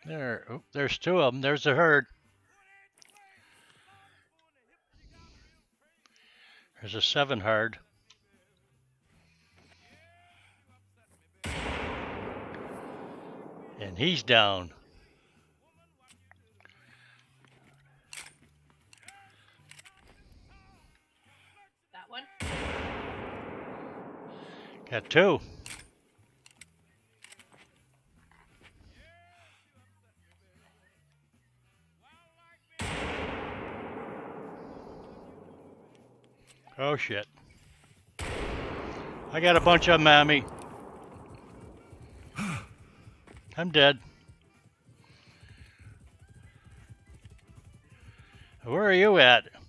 There, oh, there's two of them. There's the herd. There's a 7 hard. And he's down. That one. Got 2. Oh shit. I got a bunch of them at me. I'm dead. Where are you at?